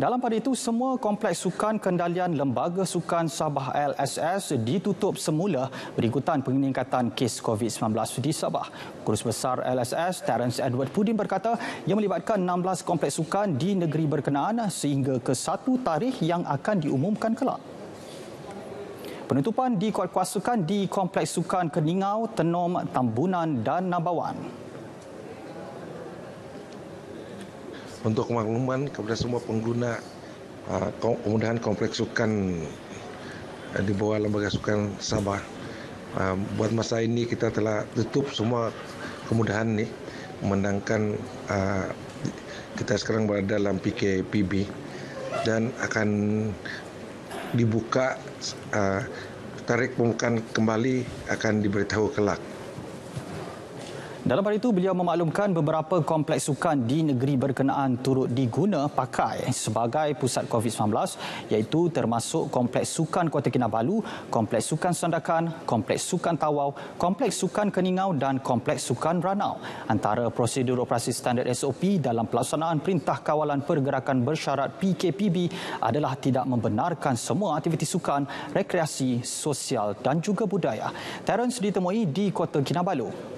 Dalam pada itu, semua kompleks sukan kendalian Lembaga Sukan Sabah LSS ditutup semula berikutan peningkatan kes COVID-19 di Sabah. Kurus Besar LSS, Terence Edward Pudin berkata ia melibatkan 16 kompleks sukan di negeri berkenaan sehingga ke satu tarikh yang akan diumumkan kelak. Penutupan dikuatkuasakan di Kompleks Sukan Keningau, Tenom, Tambunan dan Nabawan. Untuk makluman kepada semua pengguna, kemudahan kompleks sukan di bawah Lembaga Sukan Sabah, buat masa ini kita telah tutup semua kemudahan ini, memandangkan kita sekarang berada dalam PKPB dan akan dibuka, tarikh pembukaan kembali akan diberitahu kelak. Dalam hal itu, beliau memaklumkan beberapa kompleks sukan di negeri berkenaan turut diguna pakai sebagai pusat COVID-19 iaitu termasuk Kompleks Sukan Kota Kinabalu, Kompleks Sukan Sandakan, Kompleks Sukan Tawau, Kompleks Sukan Keningau dan Kompleks Sukan Ranau. Antara prosedur operasi standard SOP dalam pelaksanaan Perintah Kawalan Pergerakan Bersyarat PKPB adalah tidak membenarkan semua aktiviti sukan, rekreasi, sosial dan juga budaya. Terence ditemui di Kota Kinabalu.